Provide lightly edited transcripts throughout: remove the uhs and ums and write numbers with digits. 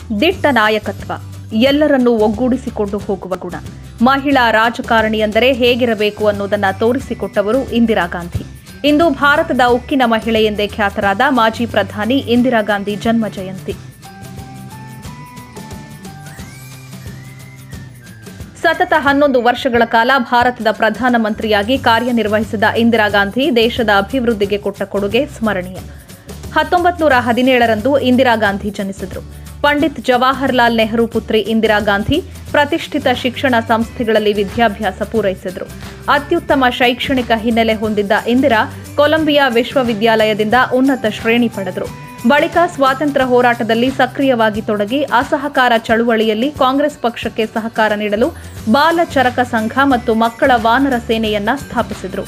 ದಿಟ್ಟ ನಾಯಕತ್ವ, ಎಲ್ಲರನ್ನೂ ಒಗ್ಗೂಡಿಸಿಕೊಂಡು ಹೋಗುವ ಗುಣ, ಮಹಿಳಾ ರಾಜಕಾರಣಿ ಎಂದರೆ ಹೇಗಿರಬೇಕು ಅನ್ನೋದನ್ನು ತೋರಿಸಿಕೊಟ್ಟವರು ಇಂದಿರಾ ಗಾಂಧಿ. ಇಂದು ಭಾರತದ ಉಕ್ಕಿನ ಮಹಿಳೆ ಎಂದೇ ಖ್ಯಾತರಾದ ಮಾಜಿ ಪ್ರಧಾನಿ ಇಂದಿರಾ ಗಾಂಧಿ ಜನ್ಮ ಜಯಂತಿ. ಸತತ 11 ವರ್ಷಗಳ ಕಾಲ ಭಾರತದ ಪ್ರಧಾನಮಂತ್ರಿಯಾಗಿ ಕಾರ್ಯನಿರ್ವಹಿಸಿದ ಇಂದಿರಾ ಗಾಂಧಿ ದೇಶದ ಅಭಿವೃದ್ಧಿಗೆ ಕೊಟ್ಟ ಕೊಡುಗೆ ಸ್ಮರಣೀಯ. 1917ರಂದು ಇಂದಿರಾ ಗಾಂಧಿ ಜನಿಸಿದರು. ಪಂಡಿತ್ ಜವಾಹರ್ಲಾಲ್ ನೆಹರು ಪುತ್ರಿ ಇಂದಿರಾ ಗಾಂಧಿ ಪ್ರತಿಷ್ಠಿತ ಶಿಕ್ಷಣ ಸಂಸ್ಥೆಗಳಲ್ಲಿ ವಿದ್ಯಾಭ್ಯಾಸ ಪೂರೈಸಿದರು. ಅತ್ಯುತ್ತಮ ಶೈಕ್ಷಣಿಕ ಹಿನ್ನೆಲೆ ಹೊಂದಿದ್ದ ಇಂದಿರಾ ಕೊಲಂಬಿಯಾ ವಿಶ್ವವಿದ್ಯಾಲಯದಿಂದ ಉನ್ನತ ಶ್ರೇಣಿ ಪಡೆದರು. ಬಳಿಕ ಸ್ವಾತಂತ್ರ್ಯ ಹೋರಾಟದಲ್ಲಿ ಸಕ್ರಿಯವಾಗಿ ತೊಡಗಿ ಅಸಹಕಾರ ಚಳುವಳಿಯಲ್ಲಿ ಕಾಂಗ್ರೆಸ್ ಪಕ್ಷಕ್ಕೆ ಸಹಕಾರ ನೀಡಲು ಬಾಲ ಚರಕ ಸಂಘ ಮತ್ತು ಮಕ್ಕಳ ವಾನರ ಸೇನೆಯನ್ನ ಸ್ಥಾಪಿಸಿದರು.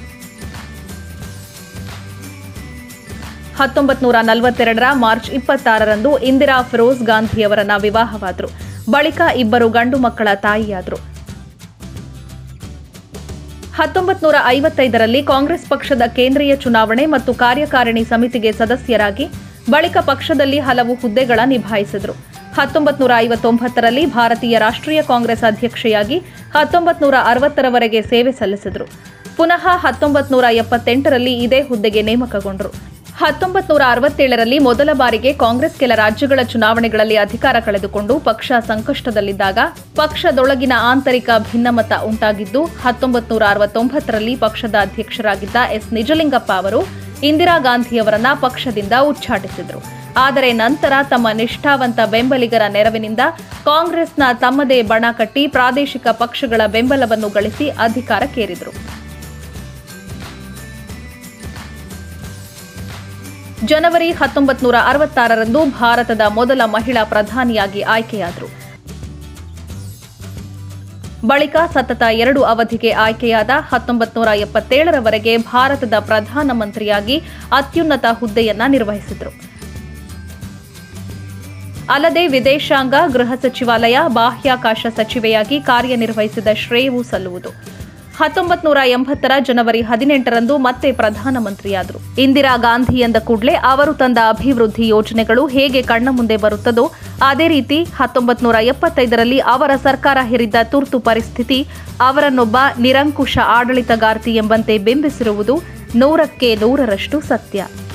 1942ರ ಮಾರ್ಚ್ 26ರಂದು ಇಂದಿರಾ ಫಿರೋಜ್ ಗಾಂಧಿಯವರನ್ನ ವಿವಾಹವಾದರು. ಬಳಿಕ ಇಬ್ಬರು ಗಂಡು ಮಕ್ಕಳ ತಾಯಿಯಾದರು. 1955ರಲ್ಲಿ ಕಾಂಗ್ರೆಸ್ ಪಕ್ಷದ ಕೇಂದ್ರೀಯ ಚುನಾವಣೆ ಮತ್ತು ಕಾರ್ಯಕಾರಿಣಿ ಸಮಿತಿಗೆ ಸದಸ್ಯರಾಗಿ ಬಳಿಕ ಪಕ್ಷದಲ್ಲಿ ಹಲವು ಹುದ್ದೆಗಳ ನಿಭಾಯಿಸಿದರು. 1959ರಲ್ಲಿ ಭಾರತೀಯ ರಾಷ್ಟ್ರೀಯ ಕಾಂಗ್ರೆಸ್ ಅಧ್ಯಕ್ಷೆಯಾಗಿ 1960ರವರೆಗೆ ಸೇವೆ ಸಲ್ಲಿಸಿದರು. ಪುನಃ 1978ರಲ್ಲಿ ಇದೇ ಹುದ್ದೆಗೆ ನೇಮಕಗೊಂಡರು. 1967ರಲ್ಲಿ ಮೊದಲ ಬಾರಿಗೆ ಕಾಂಗ್ರೆಸ್ ಕೆಲ ರಾಜ್ಯಗಳ ಚುನಾವಣೆಗಳಲ್ಲಿ ಅಧಿಕಾರ ಕಳೆದುಕೊಂಡು ಪಕ್ಷ ಸಂಕಷ್ಟದಲ್ಲಿದ್ದಾಗ ಪಕ್ಷದೊಳಗಿನ ಆಂತರಿಕ ಭಿನ್ನಮತ ಉಂಟಾಗಿದ್ದು 1969ರಲ್ಲಿ ಪಕ್ಷದ ಅಧ್ಯಕ್ಷರಾಗಿದ್ದ ಎಸ್ ನಿಜಲಿಂಗಪ್ಪ ಅವರು ಇಂದಿರಾ ಗಾಂಧಿಯವರನ್ನ ಪಕ್ಷದಿಂದ ಉಚ್ಚಾಟಿಸಿದರು. ಆದರೆ ನಂತರ ತಮ್ಮ ನಿಷ್ಠಾವಂತ ಬೆಂಬಲಿಗರ ನೆರವಿನಿಂದ ಕಾಂಗ್ರೆಸ್ನ ತಮ್ಮದೇ ಬಣ ಕಟ್ಟಿ ಪ್ರಾದೇಶಿಕ ಪಕ್ಷಗಳ ಬೆಂಬಲವನ್ನು ಗಳಿಸಿ ಅಧಿಕಾರಕ್ಕೇರಿದರು. ಜನವರಿ 1966ರಂದು ಭಾರತದ ಮೊದಲ ಮಹಿಳಾ ಪ್ರಧಾನಿಯಾಗಿ ಆಯ್ಕೆಯಾದರು. ಬಳಿಕ ಸತತ 2 ಅವಧಿಗೆ ಆಯ್ಕೆಯಾದ 1977ರವರೆಗೆ ಭಾರತದ ಪ್ರಧಾನಮಂತ್ರಿಯಾಗಿ ಅತ್ಯುನ್ನತ ಹುದ್ದೆಯನ್ನ ನಿರ್ವಹಿಸಿದರು. ಅಲ್ಲದೆ ವಿದೇಶಾಂಗ, ಗೃಹ ಸಚಿವಾಲಯ, ಬಾಹ್ಯಾಕಾಶ ಸಚಿವೆಯಾಗಿ ಕಾರ್ಯನಿರ್ವಹಿಸಿದ ಶ್ರೇಯವೂ ಸಲ್ಲುವುದು. 1980ರ ಜನವರಿ 18ರಂದು ಮತ್ತೆ ಪ್ರಧಾನಮಂತ್ರಿಯಾದರು. ಇಂದಿರಾ ಗಾಂಧಿ ಎಂದ ಕೂಡಲೇ ಅವರು ತಂದ ಅಭಿವೃದ್ಧಿ ಯೋಜನೆಗಳು ಹೇಗೆ ಕಣ್ಣ ಮುಂದೆ ಬರುತ್ತದೋ ಅದೇ ರೀತಿ 1975ರಲ್ಲಿ ಅವರ ಸರ್ಕಾರ ಹೇರಿದ್ದ ತುರ್ತು ಪರಿಸ್ಥಿತಿ ಅವರನ್ನೊಬ್ಬ ನಿರಂಕುಶ ಆಡಳಿತಗಾರ್ತಿ ಎಂಬಂತೆ ಬಿಂಬಿಸಿರುವುದು 100ಕ್ಕೆ 100ರಷ್ಟು ಸತ್ಯ.